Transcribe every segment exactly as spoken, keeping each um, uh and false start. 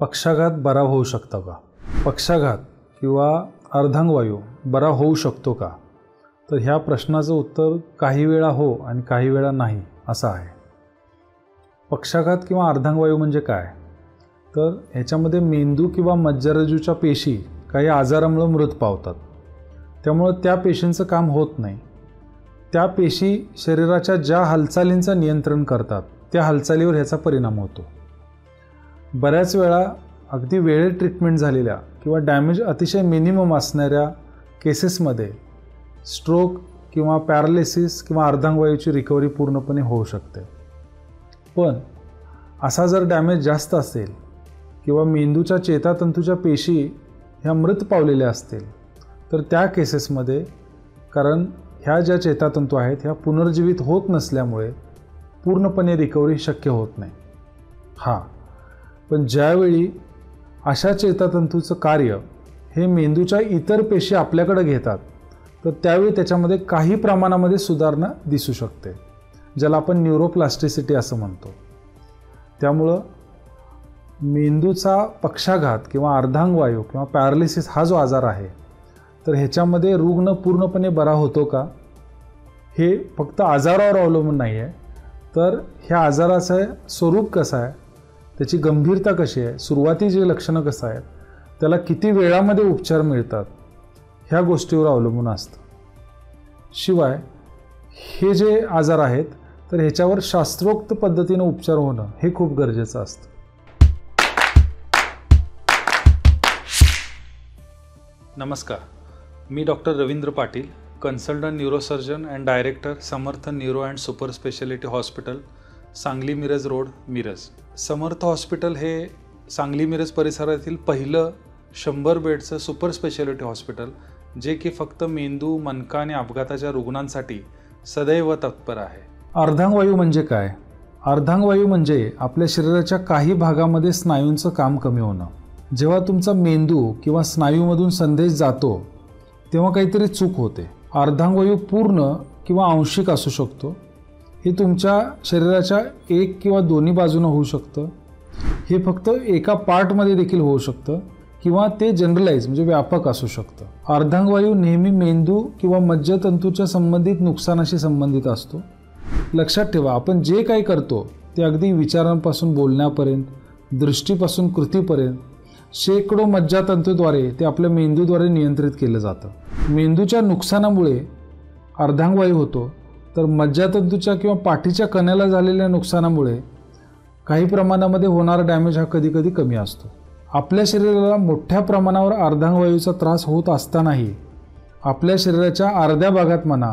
पक्षाघात बरा होऊ शकतो का? पक्षाघात किंवा अर्धांगवायू बरा होऊ शकतो का? तर ह्या प्रश्नाचं उत्तर काही वेळा हो आणि काही वेळा नाही असं आहे. पक्षाघात किंवा अर्धांगवायू म्हणजे काय? तर ह्याच्यामध्ये मेंदू किंवा मज्जारज्जूच्या पेशी काही आजारामुळे मृत पावतात. त्यामुळे त्या पेशींचं काम होत नाही. त्या पेशी शरीराच्या ज्या हालचालींचं नियंत्रण करतात त्या हालचालीवर ह्याचा परिणाम होतो. बऱ्याच वेळा अगदी वेळेत ट्रीटमेंट झालेल्या किंवा डॅमेज अतिशय मिनिमम असणाऱ्या केसेसमध्ये स्ट्रोक किंवा पॅरालिसिस किंवा अर्धांगवायूची रिकव्हरी पूर्णपणे होऊ शकते. पण असा जर डॅमेज जास्त असेल किंवा मेंदूच्या चेतातंतूच्या पेशी ह्या मृत पावलेल्या असतील तर त्या केसेसमध्ये, कारण ह्या ज्या चेतातंतू आहेत ह्या पुनर्जीवित होत नसल्यामुळे पूर्णपणे रिकव्हरी शक्य होत नाही. हां, पण ज्यावेळी अशा चेतातंतूचं कार्य हे मेंदूच्या इतर पेशी आपल्याकडे घेतात तर त्यावेळी त्याच्यामध्ये काही प्रमाणामध्ये सुधारणा दिसू शकते, ज्याला आपण न्यूरोप्लास्टिसिटी असं म्हणतो. त्यामुळं मेंदूचा पक्षाघात किंवा अर्धांगवायू किंवा पॅरालिसिस हा जो आजार आहे तर ह्याच्यामध्ये रुग्ण पूर्णपणे बरा होतो का, हे फक्त आजारावर अवलंबून नाही आहे, तर ह्या आजाराचं स्वरूप कसं आहे, त्याची गंभीरता कशी आहे, सुरुवातीची लक्षणं कसं आहेत, त्याला किती वेळामध्ये उपचार मिळतात, ह्या गोष्टीवर अवलंबून असतं. शिवाय हे जे आजार आहेत तर ह्याच्यावर शास्त्रोक्त पद्धतीनं उपचार होणं हे खूप गरजेचं असतं. नमस्कार, मी doctor Ravindra Patil, consultant neurosurgeon and director Samarth neuro and super speciality hospital, Sangli Miraj road, Miraj. Samarth hospital हे सांगली मिरज परिसरातील पहिलं शंभर बेडचं सुपर स्पेशालिटी हॉस्पिटल, जे की फक्त मेंदू, मणका आणि अपघाताच्या रुग्णांसाठी सदैव तत्पर आहे. अर्धांगवायू म्हणजे काय? अर्धांगवायू म्हणजे आपल्या शरीराच्या काही भागामध्ये स्नायूंचं काम कमी होणं. जेव्हा तुमचा मेंदू किंवा स्नायूमधून संदेश जातो तेव्हा काहीतरी चूक होते. अर्धांगवायू पूर्ण किंवा आंशिक असू शकतो. हे तुमच्या शरीराच्या एक किंवा दोन्ही बाजूनं होऊ शकतं. हे फक्त एका पार्टमध्ये देखील होऊ शकतं किंवा ते जनरलाइज म्हणजे व्यापक असू शकतं. अर्धांगवायू नेहमी मेंदू किंवा मज्जातंतूच्या संबंधित नुकसानाशी संबंधित असतो. लक्षात ठेवा, आपण जे काही करतो ते अगदी विचारांपासून बोलण्यापर्यंत, दृष्टीपासून कृतीपर्यंत शेकडो मज्जातंतूद्वारे ते आपल्या मेंदूद्वारे नियंत्रित केलं जातं. मेंदूच्या नुकसानामुळे अर्धांगवायू होतो, तर मज्जातंतूच्या किंवा पाठीच्या कण्याला झालेल्या नुकसानामुळे काही प्रमाणामध्ये होणारा डॅमेज हा कधीकधी कमी असतो. आपल्या शरीराला मोठ्या प्रमाणावर अर्धांगवायूचा त्रास होत असतानाही आपल्या शरीराच्या अर्ध्या भागात म्हणा,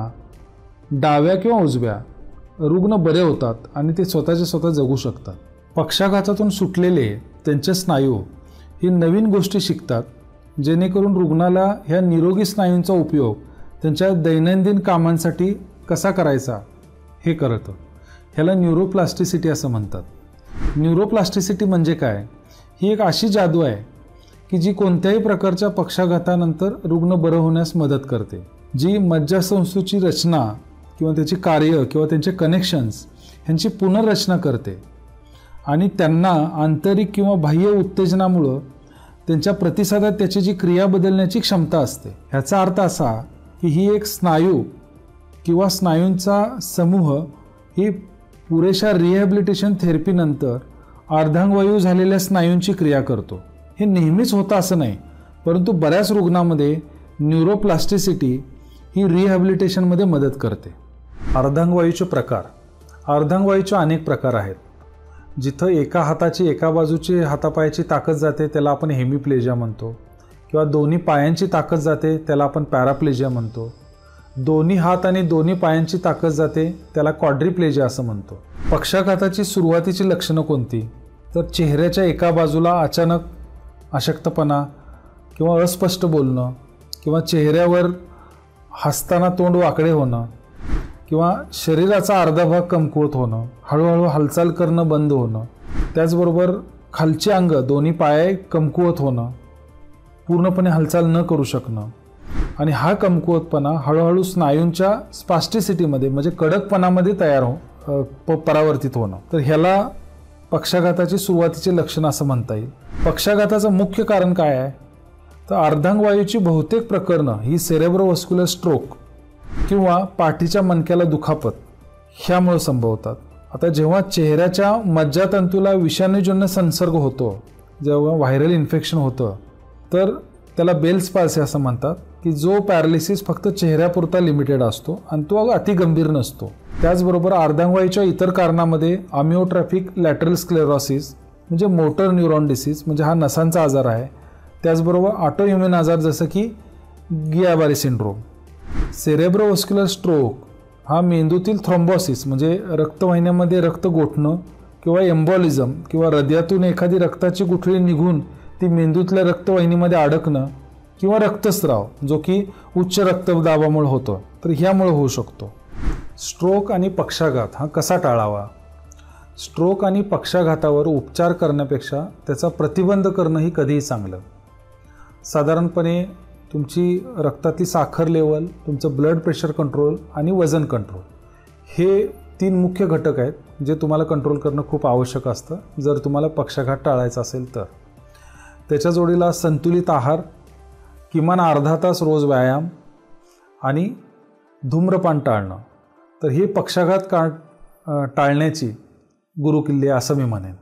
डाव्या किंवा उजव्या, रुग्ण बरे होतात आणि ते स्वतःच्या स्वतः जगू शकतात. पक्षाघातातून सुटलेले त्यांचे स्नायू ही नवीन गोष्टी शिकतात, जेणेकरून रुग्णाला ह्या निरोगी स्नायूंचा उपयोग त्यांच्या दैनंदिन कामांसाठी कसा करायचा हे कळतं. ह्याला न्यूरोप्लास्टिसिटी असं म्हणतात. न्यूरोप्लास्टिसिटी म्हणजे काय? ही एक अशी जादू आहे की जी कोणत्याही प्रकारच्या पक्षाघातानंतर रुग्ण बरं होण्यास मदत करते, जी मज्जासंस्थेची रचना किंवा त्याची कार्य किंवा त्यांचे कनेक्शन्स ह्यांची पुनर्रचना करते आणि त्यांना आंतरिक किंवा बाह्य उत्तेजनामुळं त्यांच्या प्रतिसादात त्याची जी क्रिया बदलण्याची क्षमता असते. ह्याचा अर्थ असा की ही एक स्नायू किंवा स्नायूंचा समूह ही पुरेशा रिहॅबिलिटेशन थेरपीनंतर अर्धांगवायू झालेल्या स्नायूंची क्रिया करतो. हे नेहमीच होतं असं नाही, परंतु बऱ्याच रुग्णांमध्ये न्यूरोप्लास्टिसिटी ही रिहॅबिलिटेशनमध्ये मदत करते. अर्धांगवायूचे प्रकार. अर्धांगवायूचे अनेक प्रकार आहेत. जिथं एका हाताची एका बाजूची हातापायाची ताकद जाते त्याला आपण हेमिप्लेजिया म्हणतो, किंवा दोन्ही पायांची ताकद जाते त्याला आपण पॅराप्लेजिया म्हणतो. दोन्ही हात आणि दोन्ही पायांची ताकद जाते त्याला क्वाड्रिप्लेजिया असं म्हणतो. पक्षाघाताची सुरुवातीची लक्षणं कोणती? तर चेहऱ्याच्या एका बाजूला अचानक अशक्तपणा किंवा अस्पष्ट बोलणं किंवा चेहऱ्यावर हसताना तोंड वाकडे होणं किंवा शरीराचा अर्धा भाग कमकुवत होणं, हळूहळू हालचाल करणं बंद होणं, त्याचबरोबर खालचे अंग दोन्ही पाय कमकुवत होणं, पूर्णपणे हालचाल न करू शकणं आणि हा कमकुवतपणा हळूहळू स्नायूंच्या स्पास्टिसिटीमध्ये म्हणजे कडकपणामध्ये तयार हो परावर्तित होणं. तर ह्याला पक्षाघाताची सुरुवातीचे लक्षण असं म्हणता येईल. पक्षाघाताचं मुख्य कारण काय आहे तर अर्धांगवायूची बहुतेक प्रकरणं ही सेरेब्रोव्हास्क्युलर स्ट्रोक किंवा पाठीच्या मणक्याला दुखापत ह्यामुळे संभवतात. आता जेव्हा चेहऱ्याच्या मज्जातंतूला विषाणूजन्य संसर्ग होतो, जेव्हा व्हायरल इन्फेक्शन होतं, तर त्याला बेल्स पाल्सी असं म्हणतात की जो पॅरालिसिस फक्त चेहऱ्यापुरता लिमिटेड असतो आणि तो अति गंभीर नसतो. त्याचबरोबर अर्धांगवायूच्या इतर कारणामध्ये अमिओट्रॉफिक लॅटरल स्क्लेरोसिस म्हणजे मोटर न्यूरॉन डिसीज म्हणजे हा नसांचा आजार आहे. त्याचबरोबर ऑटोइम्युन आजार जसं की गियाबारी सिंड्रोम. सेरेब्रोव्हास्क्युलर स्ट्रोक हा मेंदूतील थ्रोम्बोसिस म्हणजे रक्तवाहिन्यामध्ये रक्त गोठणं किंवा एम्बॉलिझम किंवा हृदयातून एखादी रक्ताची गुठळी निघून ती मेंदूतल्या रक्तवाहिनीमध्ये अडकणं किंवा रक्तस्राव जो की उच्च रक्तदाबामुळे होतो तर ह्यामुळे होऊ शकतो. स्ट्रोक आणि पक्षाघात हा कसा टाळावा? स्ट्रोक आणि पक्षाघातावर उपचार करण्यापेक्षा त्याचा प्रतिबंध करणं ही कधीही चांगलं. साधारणपणे तुमची रक्तातली साखर लेवल, तुमचं ब्लड प्रेशर कंट्रोल आणि वजन कंट्रोल हे तीन मुख्य घटक आहेत जे तुम्हाला कंट्रोल करणं खूप आवश्यक असतं जर तुम्हाला पक्षाघात टाळायचा असेल तर. त्याच्या जोडीला संतुलित आहार, किमान अर्धा तास रोज व्यायाम आणि धूम्रपान टाळणं तर हे पक्षाघात का टाळण्याची गुरुकिल्ली असं मी म्हणेन.